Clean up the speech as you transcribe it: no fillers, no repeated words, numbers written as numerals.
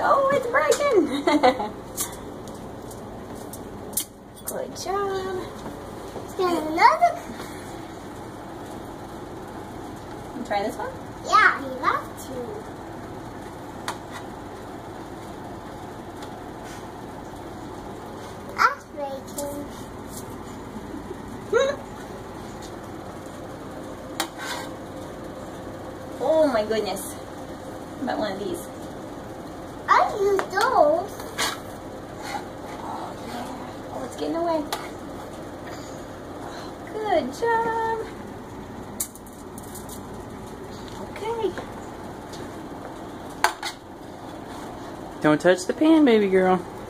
Oh, it's breaking. Good job. Let's get another. You try this one? Yeah, you have to. That's breaking. Oh my goodness. How about one of these? I use those. Oh yeah. Oh, it's getting away. Good job. Okay. Don't touch the pan, baby girl.